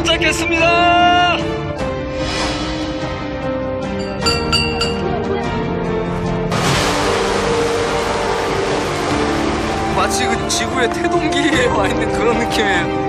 도착했습니다. 마치 그 지구의 태동기에 와 있는 그런 느낌이에요.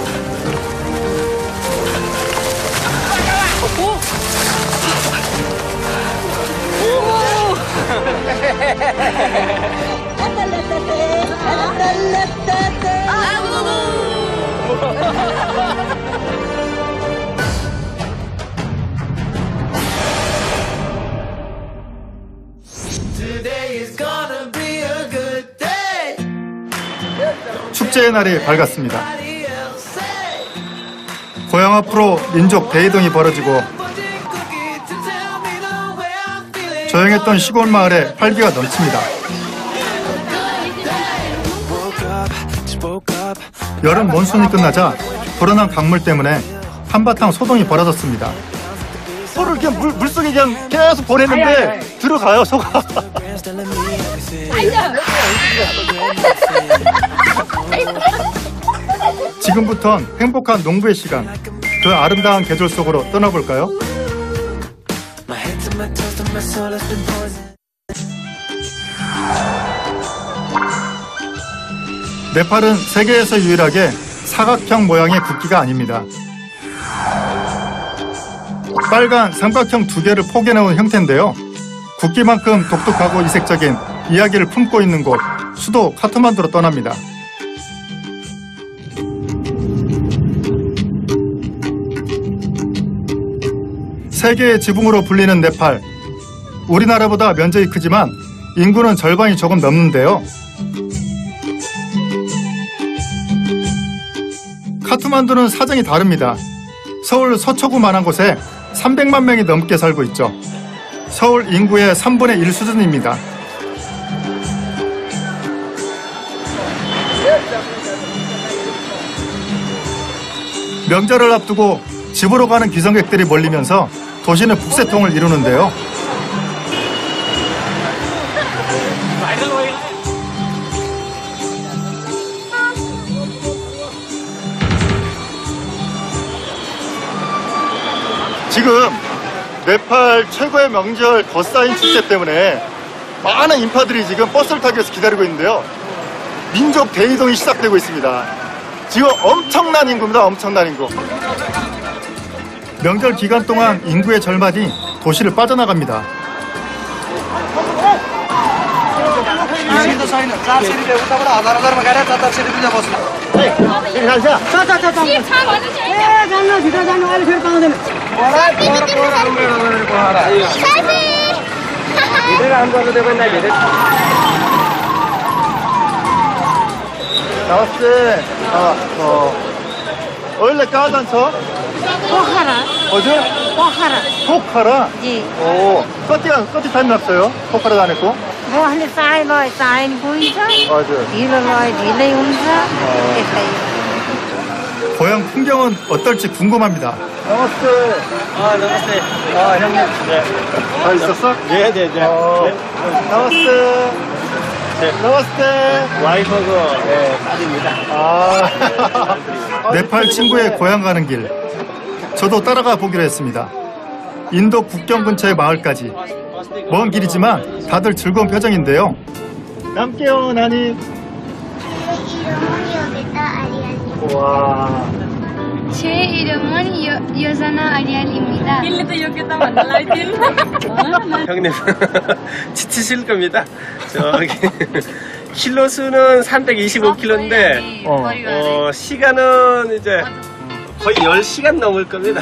축제의 날이 밝았습니다. 고향 앞으로 민족 대이동이 벌어지고 조용했던 시골 마을에 활기가 넘칩니다. 여름 몬순이 끝나자 불어난 강물 때문에 한바탕 소동이 벌어졌습니다. 소를 그냥 물속에 그냥 계속 보내는데 들어가요, 소가. 지금부턴 행복한 농부의 시간, 그 아름다운 계절 속으로 떠나볼까요? 네팔은 세계에서 유일하게 사각형 모양의 국기가 아닙니다. 빨간 삼각형 두 개를 포개놓은 형태인데요. 국기만큼 독특하고 이색적인 이야기를 품고 있는 곳, 수도 카트만두로 떠납니다. 세계의 지붕으로 불리는 네팔. 우리나라보다 면적이 크지만 인구는 절반이 조금 넘는데요. 카트만두는 사정이 다릅니다. 서울 서초구만한 곳에 300만 명이 넘게 살고 있죠. 서울 인구의 3분의 1 수준입니다. 명절을 앞두고 집으로 가는 귀성객들이 몰리면서 도시는 북새통을 이루는데요. 지금 네팔 최고의 명절 거사인 축제 때문에 많은 인파들이 지금 버스를 타기 위해서 기다리고 있는데요. 민족 대이동이 시작되고 있습니다. 지금 엄청난 인구입니다. 엄청난 인구. 명절 기간 동안 인구의 절반이 도시를 빠져나갑니다. 나왔어. 원래 까단서? पोखरा 어제? पोखरा 포카라? जी 오, कति टाइम लाग्छ पोखरा जानेको? उहाँले चाय लय चाय गइन्छ हजुर. ढिलो लय ढिलै हुन्छ त्यस्तै 고향 풍경은 어떨지 궁금합니다. नमस्ते. नमस्ते. 형님. 네. 잘 있었어? 네네네. नमस्ते. 네. नमस्ते. 와이프하고 딸입니다. 아. 네팔 친구의 고향 가는 길. 저도 따라가 보기로 했습니다. 인도 국경 근처의 마을까지. 먼 길이지만 다들 즐거운 표정인데요. 남게요, 나니. 와. 제 이름은 여자나 아리알입니다. 형님 지치실 겁니다. 저기 킬로수는 325km인데 시간은 이제 거의 10시간 넘을 겁니다.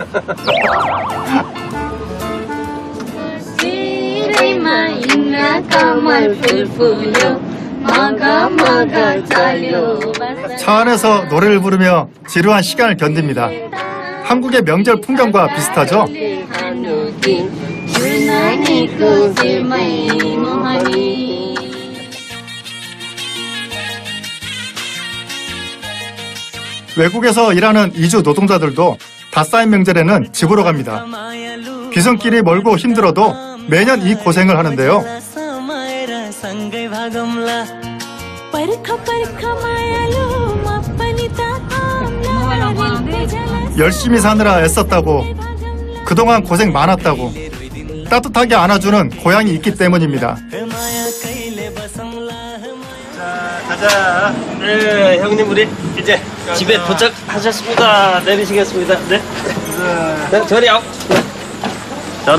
차 안에서 노래를 부르며 지루한 시간을 견딥니다. 한국의 명절 풍경과 비슷하죠? 외국에서 일하는 이주 노동자들도 다 쌓인 명절에는 집으로 갑니다. 귀성길이 멀고 힘들어도 매년 이 고생을 하는데요. 열심히 사느라 애썼다고, 그동안 고생 많았다고 따뜻하게 안아주는 고향이 있기 때문입니다. 가자. 네, 형님 우리 이제 집에 도착하셨습니다. 내리시겠습니다. 네. 네, 저리 요 전.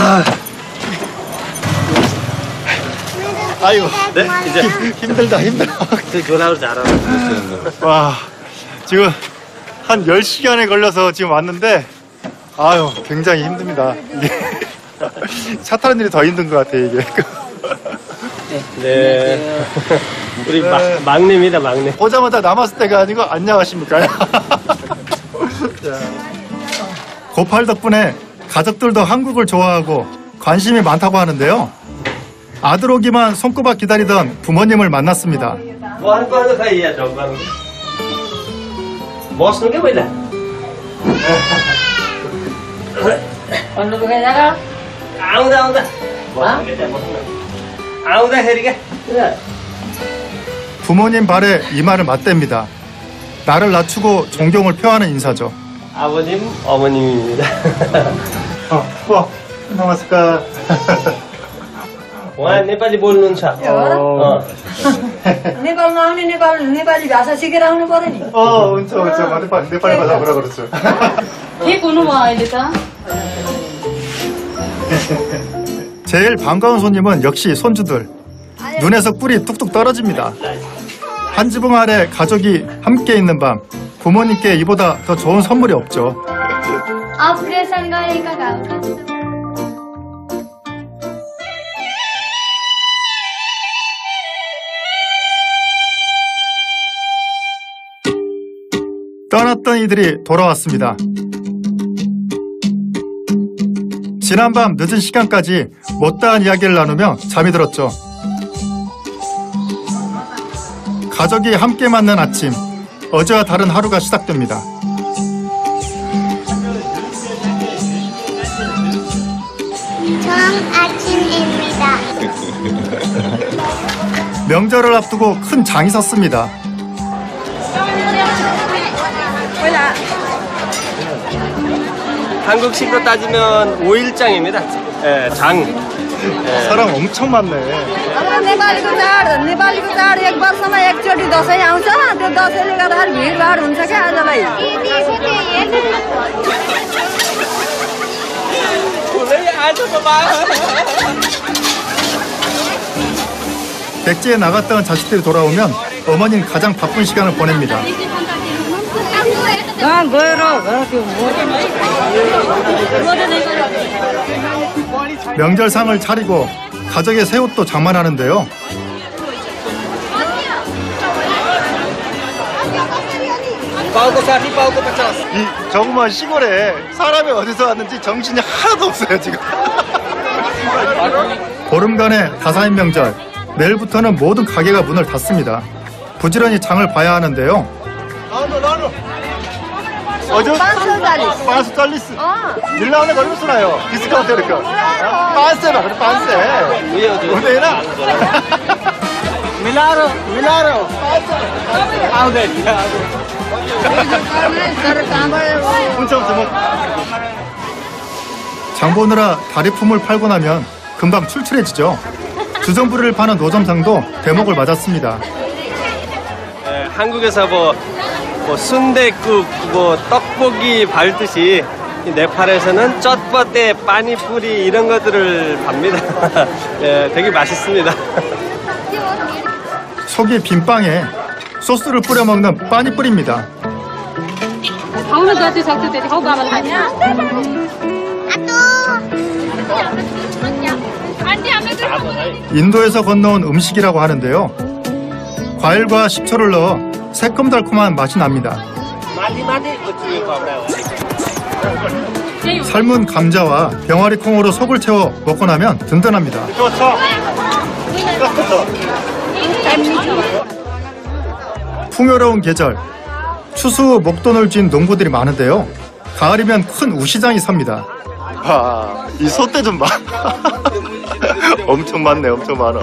아이고. 네, 이제 힘들다. 그 전화로 잘하는. 와, 지금 한 10시간에 걸려서 지금 왔는데, 아유, 굉장히 힘듭니다. 이게 차 타는 일이 더 힘든 것 같아요, 이게. 네. 우리 막내입니다, 막내. 보자마자 남았을 때가 아니고, 안녕하십니까? 고팔 덕분에 가족들도 한국을 좋아하고 관심이 많다고 하는데요. 아들 오기만 손꼽아 기다리던 부모님을 만났습니다. 뭐 하는 거 하는 사이야, 저거. 뭐 쓰는 게 뭐야? 아무다. 아무다 해리게. 부모님 발에 이마를 맞댑니다. 나를 낮추고 존경을 표하는 인사죠. 아버님, 어머님입니다. 남았을까? 와, 네팔이 बोल्नु छ. नेपाल नआउने नेपाली भाषा सिकेर आउनु पर्यो नि। हुन्छ, नेपाली भाषा कुरा गर्छु. ठिक हुनुभयो अहिले त। 제일 반가운 손님은 역시 손주들. 눈에서 꿀이 뚝뚝 떨어집니다. 한 지붕 아래 가족이 함께 있는 밤, 부모님께 이보다 더 좋은 선물이 없죠. अपरेसन गरेका घाउका 떠났던 이들이 돌아왔습니다. 지난밤 늦은 시간까지 못다한 이야기를 나누며 잠이 들었죠. 가족이 함께 맞는 아침, 어제와 다른 하루가 시작됩니다. 좋은 아침입니다. 명절을 앞두고 큰 장이 섰습니다. 한국식으로 따지면 5일장입니다. 예, 장. 예. 사람 엄청 많네. हाम्रो नेपालीको चाड एक वर्षमा एकचोटि दसैँ आउँछ। त्यो दसैँले गर्दाखेरि भिडभाड हुन्छ क्या आजलाई। 백지에 나갔던 자식들이 돌아오면 어머니는 가장 바쁜 시간을 보냅니다. 명절상을 차리고 가족의 새 옷도 장만하는데요. 이 정말 시골에 사람이 어디서 왔는지 정신이 하나도 없어요, 지금. 보름간의 다사인 명절, 내일부터는 모든 가게가 문을 닫습니다. 부지런히 장을 봐야 하는데요. 반스 잘리스. 밀라오네 걸렸어요. 디스카운트 이렇게. 반스라 그래, 반스. 오메나. 밀라로. 장 보느라 다리품을 팔고 나면 금방 출출해지죠. 주전부리를 파는 노점상도 대목을 맞았습니다. 예, 한국에서 뭐 순댓국, 떡볶이 밟듯이 네팔에서는 쩌버떼, 빠니뿌리 이런 것들을 팝니다. 예, 되게 맛있습니다. 속이 빈 빵에 소스를 뿌려 먹는 빠니뿌리입니다. 인도에서 건너온 음식이라고 하는데요. 과일과 식초를 넣어 새콤달콤한 맛이 납니다. 삶은 감자와 병아리 콩으로 속을 채워 먹고 나면 든든합니다. 풍요로운 계절, 추수 목돈을 쥔 농부들이 많은데요. 가을이면 큰 우시장이 섭니다. 와, 이 소떼 좀 봐. 엄청 많네, 엄청 많아.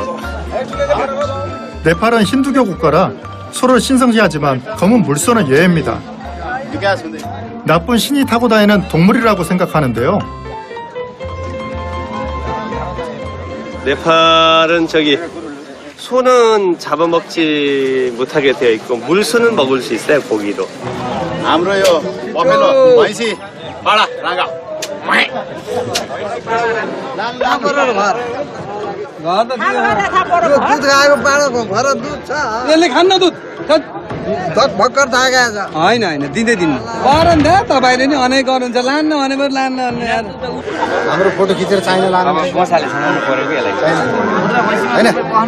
네팔은 힌두교 국가라 소를 신성시하지만 검은 물소는 예외입니다. 나쁜 신이 타고 다니는 동물이라고 생각하는데요. 네팔은 소는 잡아먹지 못하게 되어 있고 물소는 먹을 수 있어요, 고기로. हाम्रो बफेलो भैँसी बडा रागा दुध गाएको बाँडो भएर दुध छ यसले खान्न दुध भर्खर थाहा होइन होइन दिँदै दिनु गर नि त तपाईँले नि अनेक गर्नुहुन्छ लान्न भने पनि लान्न हाम्रो फोटो खिचेर चाहिने लानु मसाले सुनाउनु पर्यो कि यसलाई होइन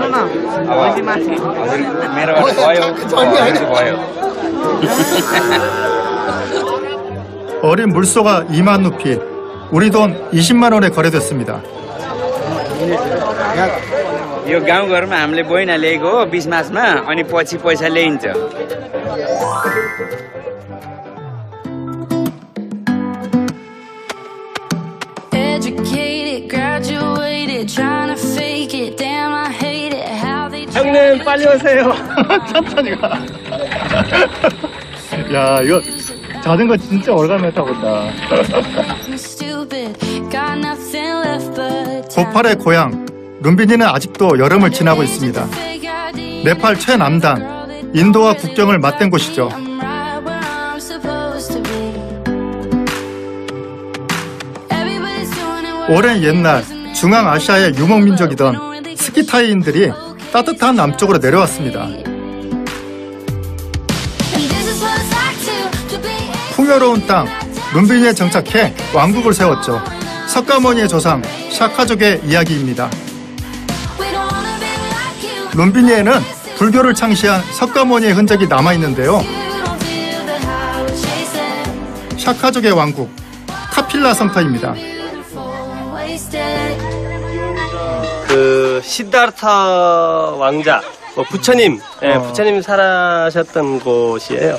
मेरोबाट भयो 어린 물소가 2만 루피, 우리 돈 20만 원에 거래됐습니다. यो गाउँघरमा हामीले बहिना ल्याएको हो 20 मासमा अनि पछि पैसा ल्याइन्छ 형님 빨리 오세요. 천천히 가. 야, 이거 자전거 진짜 오래간만에 타본다. 고팔의 고향 룸비니는 아직도 여름을 지나고 있습니다. 네팔 최남단, 인도와 국경을 맞댄 곳이죠. 오랜 옛날 중앙아시아의 유목민족이던 스키타이인들이 따뜻한 남쪽으로 내려왔습니다. 풍요로운 땅 룸비니에 정착해 왕국을 세웠죠. 석가모니의 조상 샤카족의 이야기입니다. 룸비니에는 불교를 창시한 석가모니의 흔적이 남아있는데요. 샤카족의 왕국 카필라 성터입니다. 그 시다르타 왕자, 부처님, 부처님 살아셨던 곳이에요.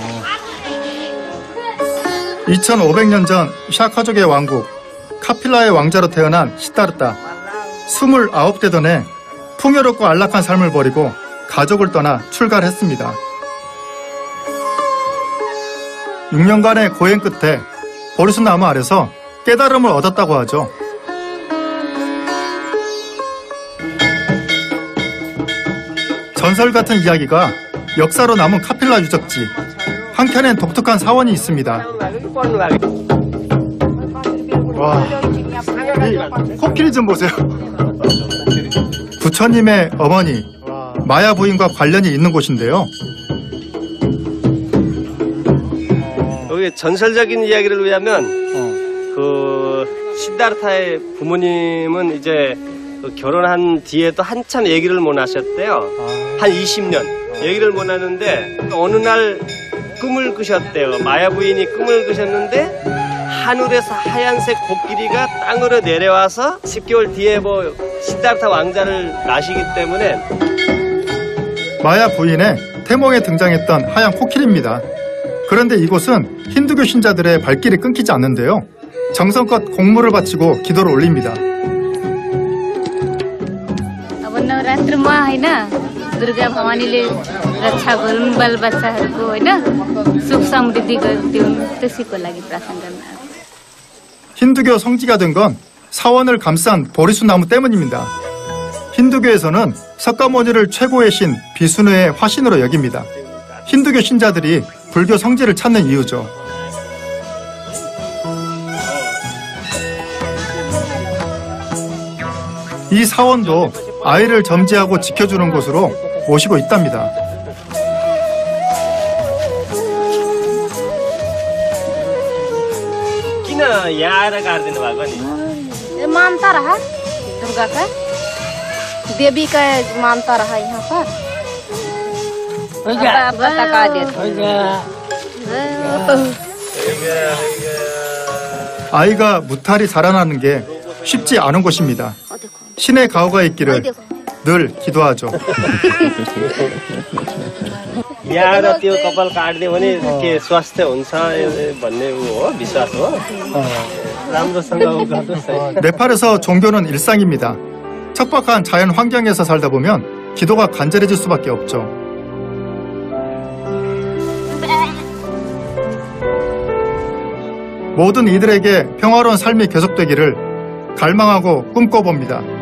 2500년 전 샤카족의 왕국 카필라의 왕자로 태어난 시다르타. 29되던 해 풍요롭고 안락한 삶을 버리고 가족을 떠나 출가했습니다. 6년간의 고행 끝에 보리수나무 아래서 깨달음을 얻었다고 하죠. 전설 같은 이야기가 역사로 남은 카필라 유적지. 한켠엔 독특한 사원이 있습니다. 와, 이 코끼리 좀 보세요. 부처님의 어머니 마야 부인과 관련이 있는 곳인데요. 여기 전설적인 이야기를 의하면 그 시다르타의 부모님은 이제 결혼한 뒤에도 한참 얘기를 못 하셨대요. 한 20년 얘기를 못 하는데 어느 날 꿈을 꾸셨대요. 마야 부인이 꿈을 꾸셨는데 하늘에서 하얀색 코끼리가 땅으로 내려와서 10개월 뒤에 시다르타 왕자를 낳으시기 때문에 마야 부인의 태몽에 등장했던 하얀 코끼리입니다. 그런데 이곳은 힌두교 신자들의 발길이 끊기지 않는데요. 정성껏 공물을 바치고 기도를 올립니다. दुर्गा भवानीले रक्षा गरून् बाल बच्चाहरूको होइन सुख समृद्धि गरिदिउन् त्यसैको लागि प्रार्थना गर्न 힌두교 성지가 된 건 사원을 감싼 보리수나무 때문입니다. 힌두교에서는 석가모니를 최고의 신 비수누의 화신으로 여깁니다. 힌두교 신자들이 불교 성지를 찾는 이유죠. 이 사원도 아이를 점지하고 지켜주는 곳으로 모시고 있답니다. किन यहाँ आएर काट्दिनु भएको नि? मानता रहा दुर्गा का देवी का मानता रहा यहाँ पर बता 아이가 무탈이 자라나는 게 쉽지 않은 곳입니다. 신의 가호가 있기를 늘 기도하죠. यहाँ आएर त्यो कपाल काट्दियो भने के स्वास्थ्य हुन्छ भन्ने हो विश्वास हो. राम्रोसँग गर्नुहोस्. 네팔에서 종교는 일상입니다. 척박한 자연 환경에서 살다 보면 기도가 간절해질 수밖에 없죠. 모든 이들에게 평화로운 삶이 계속되기를 갈망하고 꿈꿔봅니다.